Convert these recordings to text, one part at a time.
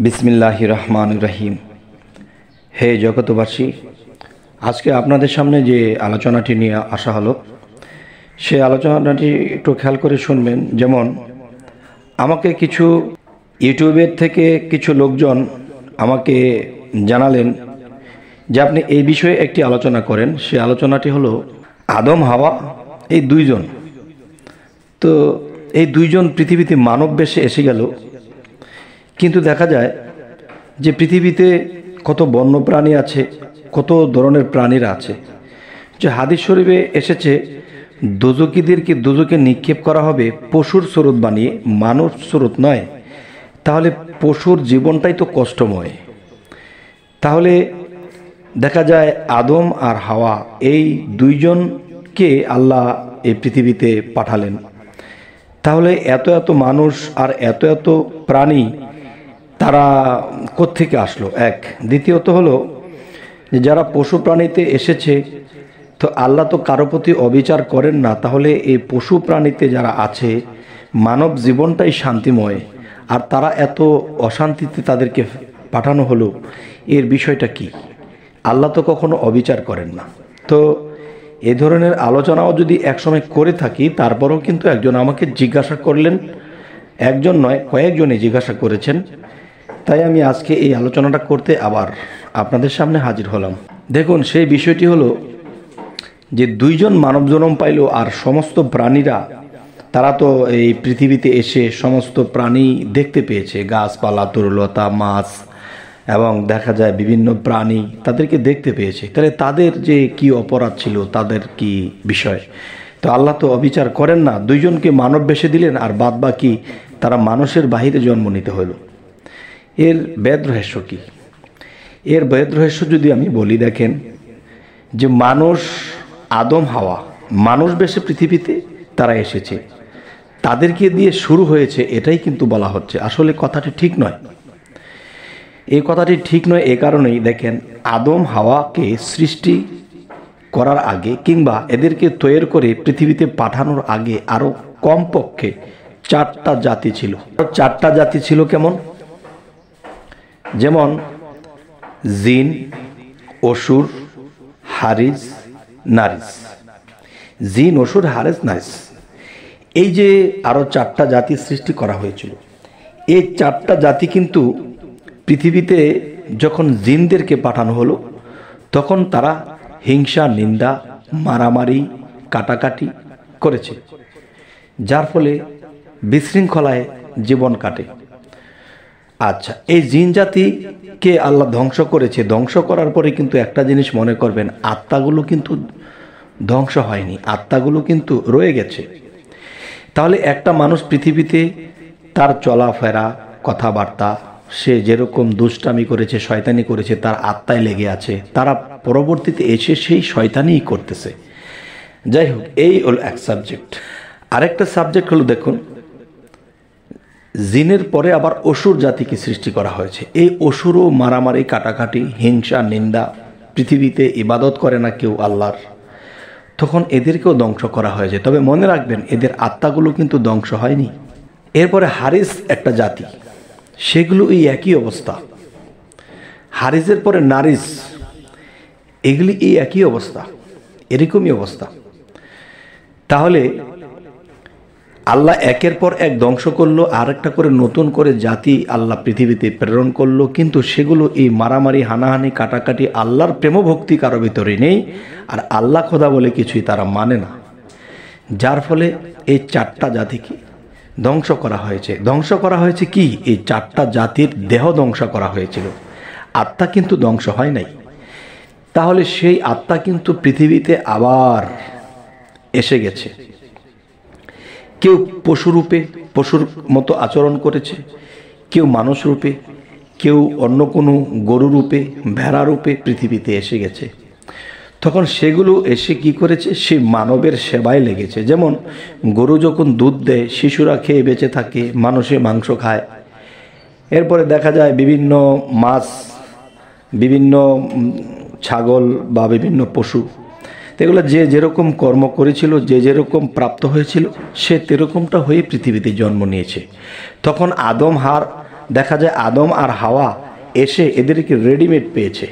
বিসমিল্লাহির রহমানির রহিম। হে জগতবাসী, আজকে আপনাদের সামনে যে আলোচনাটি নিয়ে আসা হলো, সেই আলোচনাটি একটু খেয়াল করে শুনবেন। যেমন আমাকে কিছু ইউটিউবের থেকে কিছু লোকজন আমাকে জানালেন যে আপনি এই বিষয়ে একটি আলোচনা করেন। সেই আলোচনাটি হলো আদম হাওয়া এই দুইজন। তো এই দুইজন পৃথিবীতে মানব বেশে এসে গেল, কিন্তু দেখা যায় যে পৃথিবীতে কত বন্য প্রাণী আছে, কত ধরনের প্রাণীরা আছে। যে হাদিস শরীফে এসেছে দোজখীদেরকে দোজখে নিক্ষেপ করা হবে পশুর স্বরূপ বানিয়ে, মানব স্বরূপ নয়। তাহলে পশুর জীবনটাই তো কষ্টময়। তাহলে দেখা যায় আদম আর হাওয়া এই দুইজনকে আল্লাহ এই পৃথিবীতে পাঠালেন। তাহলে এত এত মানুষ আর এত এত প্রাণী তারা কোত্থেকে আসলো? এক। দ্বিতীয়ত হলো যে যারা পশু প্রাণীতে এসেছে, তো আল্লাহ তো কারো প্রতি অবিচার করেন না। তাহলে এই পশু প্রাণীতে যারা আছে, মানব জীবনটাই শান্তিময়, আর তারা এত অশান্তিতে তাদেরকে পাঠানো হলো, এর বিষয়টা কি? আল্লাহ তো কখনো অবিচার করেন না। তো এ ধরনের আলোচনাও যদি একসময় করে থাকি, তারপরেও কিন্তু একজন আমাকে জিজ্ঞাসা করলেন, একজন নয় কয়েকজনে জিজ্ঞাসা করেছেন। তাই আমি আজকে এই আলোচনাটা করতে আবার আপনাদের সামনে হাজির হলাম। দেখুন, সেই বিষয়টি হলো যে দুইজন মানব জন্ম পাইল, আর সমস্ত প্রাণীরা তারা তো এই পৃথিবীতে এসে সমস্ত প্রাণী দেখতে পেয়েছে, গাছপালা, তরুলতা, মাছ এবং দেখা যায় বিভিন্ন প্রাণী তাদেরকে দেখতে পেয়েছে। তাহলে তাদের যে কি অপরাধ ছিল, তাদের কি বিষয়? তো আল্লাহ তো অবিচার করেন না। দুইজনকে মানব বেশে দিলেন, আর বাদ বাকি তারা মানুষের বাহিরে জন্ম নিতে হলো। এর বেদ রহস্য কি? এর বেদ রহস্য যদি আমি বলি, দেখেন যে মানুষ, আদম হাওয়া মানুষ বেশে পৃথিবীতে তারা এসেছে, তাদেরকে দিয়ে শুরু হয়েছে, এটাই কিন্তু বলা হচ্ছে। আসলে কথাটি ঠিক নয়। এই কথাটি ঠিক নয় এ কারণেই, দেখেন আদম হাওয়াকে সৃষ্টি করার আগে কিংবা এদেরকে তৈরি করে পৃথিবীতে পাঠানোর আগে আরও কমপক্ষে 4টা জাতি ছিল। 4টা জাতি ছিল কেমন? যেমন জিন, অসুর, হারিস, নারিস। জিন, অসুর, হারিস, নারিস, এই যে আরও 4টা জাতি সৃষ্টি করা হয়েছিল। এই 4টা জাতি কিন্তু পৃথিবীতে যখন জিনদেরকে পাঠানো হলো, তখন তারা হিংসা, নিন্দা, মারামারি, কাটাকাটি করেছে, যার ফলে বিশৃঙ্খলায় জীবন কাটে। আচ্ছা, এই জিন জাতিকে আল্লাহ ধ্বংস করেছে। ধ্বংস করার পরে কিন্তু একটা জিনিস মনে করবেন, আত্মাগুলো কিন্তু ধ্বংস হয়নি, আত্মাগুলো কিন্তু রয়ে গেছে। তাহলে একটা মানুষ পৃথিবীতে তার চলাফেরা, কথাবার্তা, সে যেরকম দুষ্টামি করেছে, শয়তানি করেছে, তার আত্মায় লেগে আছে। তারা পরবর্তীতে এসে সেই শয়তানিই করতেছে। যাই হোক, এই হলো এক সাবজেক্ট। আরেকটা সাবজেক্ট হলো, দেখুন জিনের পরে আবার অসুর জাতিকে সৃষ্টি করা হয়েছে। এই অসুরও মারামারি, কাটাকাটি, হিংসা, নিন্দা, পৃথিবীতে ইবাদত করে না কেউ আল্লাহর, তখন এদেরকেও ধ্বংস করা হয়েছে। তবে মনে রাখবেন, এদের আত্মাগুলো কিন্তু ধ্বংস হয়নি। এরপরে হারিস একটা জাতি, সেগুলো এই একই অবস্থা। হারিসের পরে নারিস, এগুলি এই একই অবস্থা, এরকমই অবস্থা। তাহলে আল্লাহ একের পর এক ধ্বংস করলো, আর একটা করে নতুন করে জাতি আল্লাহ পৃথিবীতে প্রেরণ করলো, কিন্তু সেগুলো এই মারামারি, হানাহানি, কাটাকাটি, আল্লাহর প্রেম ভক্তি কারো ভিতরে নেই, আর আল্লাহ খোদা বলে কিছুই তারা মানে না। যার ফলে এই 4টা জাতিকে ধ্বংস করা হয়েছে। ধ্বংস করা হয়েছে কি? এই 4টা জাতির দেহ ধ্বংস করা হয়েছিল, আত্মা কিন্তু ধ্বংস হয় নাই। তাহলে সেই আত্মা কিন্তু পৃথিবীতে আবার এসে গেছে। কেউ পশুরূপে, পশুর মতো আচরণ করেছে, কেউ মানুষ রূপে, কেউ অন্য কোনো গরু রূপে, ভেড়া রূপে পৃথিবীতে এসে গেছে। তখন সেগুলো এসে কি করেছে? সে মানবের সেবায় লেগেছে। যেমন গরু যখন দুধ দেয়, শিশুরা খেয়ে বেঁচে থাকে, মানুষে মাংস খায়। এরপরে দেখা যায় বিভিন্ন মাছ, বিভিন্ন ছাগল বা বিভিন্ন পশু, এগুলো যে যেরকম কর্ম করেছিল, যে যেরকম প্রাপ্ত হয়েছিল, সে তেরকমটা হয়ে পৃথিবীতে জন্ম নিয়েছে। তখন আদম হার দেখা যায় আদম আর হাওয়া এসে এদেরকে রেডিমেড পেয়েছে।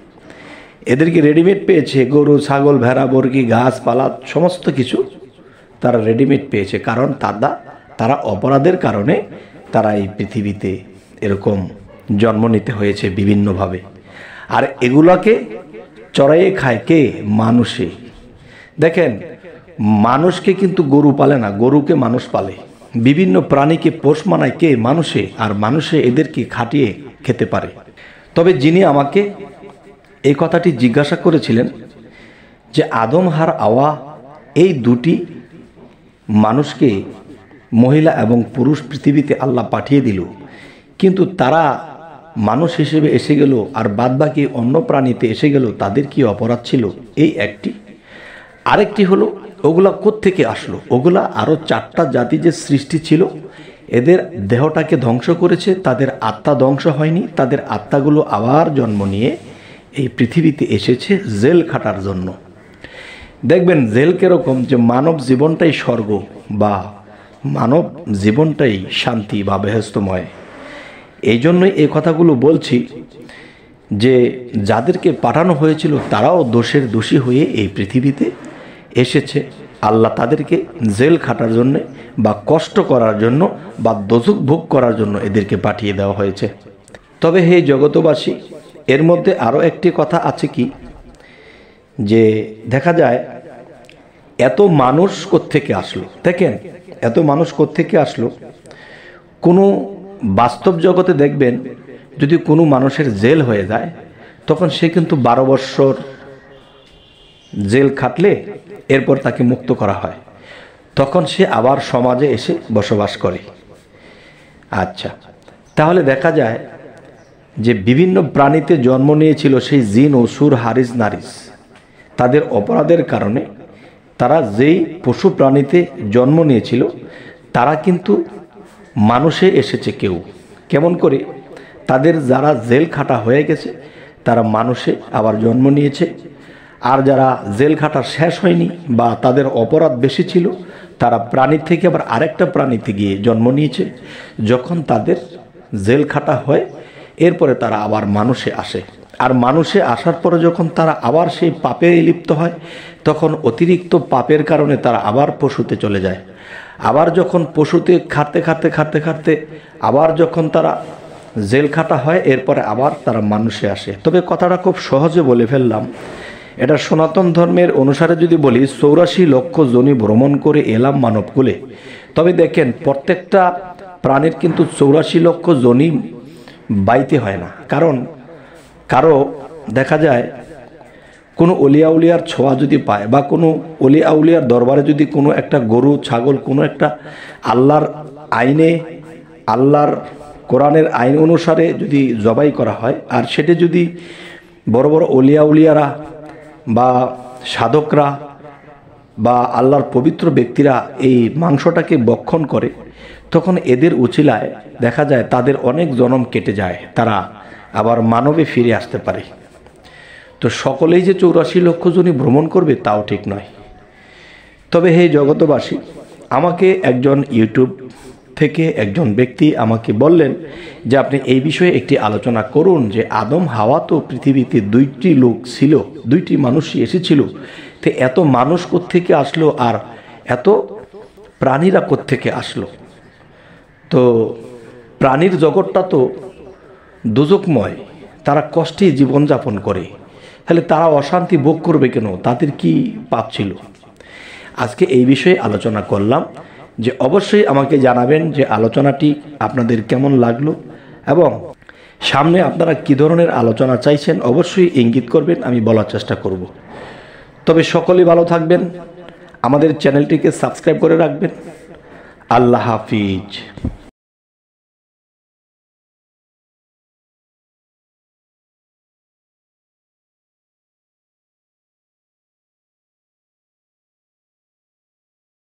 গরু, ছাগল, ভেড়া, বর্গি, গাছপালা সমস্ত কিছু তারা রেডিমেড পেয়েছে। কারণ তারা অপরাধের কারণে তারা এই পৃথিবীতে এরকম জন্ম নিতে হয়েছে বিভিন্নভাবে। আর এগুলাকে চড়াইয়ে খায় কে? মানুষে। দেখেন, মানুষকে কিন্তু গরু পালে না, গরুকে মানুষ পালে। বিভিন্ন প্রাণীকে পোষ মানায় কে? মানুষে। আর মানুষে এদেরকে খাটিয়ে খেতে পারে। তবে যিনি আমাকে এই কথাটি জিজ্ঞাসা করেছিলেন যে আদম আর হাওয়া এই দুটি মানুষকে, মহিলা এবং পুরুষ, পৃথিবীতে আল্লাহ পাঠিয়ে দিল, কিন্তু তারা মানুষ হিসেবে এসে গেল আর বাদবাকি অন্য প্রাণীতে এসে গেল, তাদের কি অপরাধ ছিল? এই একটি। আরেকটি হলো ওগুলা কোত্থেকে আসলো? ওগুলা আরও 4টা জাতি যে সৃষ্টি ছিল, এদের দেহটাকে ধ্বংস করেছে, তাদের আত্মা ধ্বংস হয়নি। তাদের আত্মাগুলো আবার জন্ম নিয়ে এই পৃথিবীতে এসেছে জেল খাটার জন্য। দেখবেন জেল কিরকম, যে মানব জীবনটাই স্বর্গ বা মানব জীবনটাই শান্তি বা বেহেশতময়। এই জন্যই এই কথাগুলো বলছি যে যাদেরকে পাঠানো হয়েছিল তারাও দোষের দোষী হয়ে এই পৃথিবীতে এসেছে। আল্লাহ তাদেরকে জেল খাটার জন্য বা কষ্ট করার জন্য বা দোজখ ভোগ করার জন্য এদেরকে পাঠিয়ে দেওয়া হয়েছে। তবে হে জগতবাসী, এর মধ্যে আরও একটি কথা আছে কি, যে দেখা যায় এত মানুষ কোত্থেকে আসলো। দেখেন, এত মানুষ কোত্থেকে আসলো? কোনো বাস্তব জগতে দেখবেন যদি কোনো মানুষের জেল হয়ে যায়, তখন সে কিন্তু 12 বৎসর জেল খাটলে এরপর তাকে মুক্ত করা হয়, তখন সে আবার সমাজে এসে বসবাস করে। আচ্ছা, তাহলে দেখা যায় যে বিভিন্ন প্রাণীতে জন্ম নিয়েছিল সেই জিন, অসুর, হারিস, নারিস, তাদের অপরাধের কারণে তারা যেই পশু প্রাণীতে জন্ম নিয়েছিল তারা কিন্তু মানুষে এসেছে। কেউ কেমন করে? তাদের যারা জেল খাটা হয়ে গেছে তারা মানুষে আবার জন্ম নিয়েছে, আর যারা জেল খাটা শেষ হয়নি বা তাদের অপরাধ বেশি ছিল তারা প্রাণী থেকে আবার আরেকটা প্রাণীতে গিয়ে জন্ম নিয়েছে। যখন তাদের জেল খাটা হয় এরপরে তারা আবার মানুষে আসে, আর মানুষে আসার পরে যখন তারা আবার সেই পাপে লিপ্ত হয় তখন অতিরিক্ত পাপের কারণে তারা আবার পশুতে চলে যায়। আবার যখন পশুতে খাটতে আবার যখন তারা জেল খাটা হয় এরপরে আবার তারা মানুষে আসে। তবে কথাটা খুব সহজে বলে ফেললাম। এটা সনাতন ধর্মের অনুসারে যদি বলি 84 লক্ষ যোনি ভ্রমণ করে এলাম মানবকুলে। তবে দেখেন, প্রত্যেকটা প্রাণীর কিন্তু 84 লক্ষ যোনি বাইতে হয় না। কারণ কারো দেখা যায় কোনো অলিয়া উলিয়ার ছোঁয়া যদি পায় বা কোনো অলিয়া উলিয়ার দরবারে যদি কোনো একটা গরু, ছাগল, কোনো একটা আল্লাহর আইনে, আল্লাহর কোরআনের আইন অনুসারে যদি জবাই করা হয়, আর সেটা যদি বড় বড় অলিয়া উলিয়ারা বা সাধকরা বা আল্লাহর পবিত্র ব্যক্তিরা এই মাংসটাকে ভক্ষণ করে, তখন এদের উচিলায় দেখা যায় তাদের অনেক জনম কেটে যায়, তারা আবার মানবে ফিরে আসতে পারে। তো সকলেই যে 84 লক্ষ জনই ভ্রমণ করবে তাও ঠিক নয়। তবে হে জগতবাসী, আমাকে একজন ইউটিউব থেকে একজন ব্যক্তি আমাকে বললেন যে আপনি এই বিষয়ে একটি আলোচনা করুন, যে আদম হাওয়া তো পৃথিবীতে 2টি লোক ছিল, 2টি মানুষই এসেছিল, তো এত মানুষ কোত্থেকে আসলো আর এত প্রাণীরা কোত্থেকে আসলো? তো প্রাণীর জগৎটা তো দোজখময়, তারা কষ্টে জীবনযাপন করে, তাহলে তারা অশান্তি ভোগ করবে কেন? তাদের কি পাপ ছিল? আজকে এই বিষয়ে আলোচনা করলাম, যে অবশ্যই আমাকে জানাবেন যে আলোচনাটি আপনাদের কেমন লাগলো এবং সামনে আপনারা কী ধরনের আলোচনা চাইছেন অবশ্যই ইঙ্গিত করবেন, আমি বলার চেষ্টা করব। তবে সকলেই ভালো থাকবেন, আমাদের চ্যানেলটিকে সাবস্ক্রাইব করে রাখবেন। আল্লাহ হাফিজ।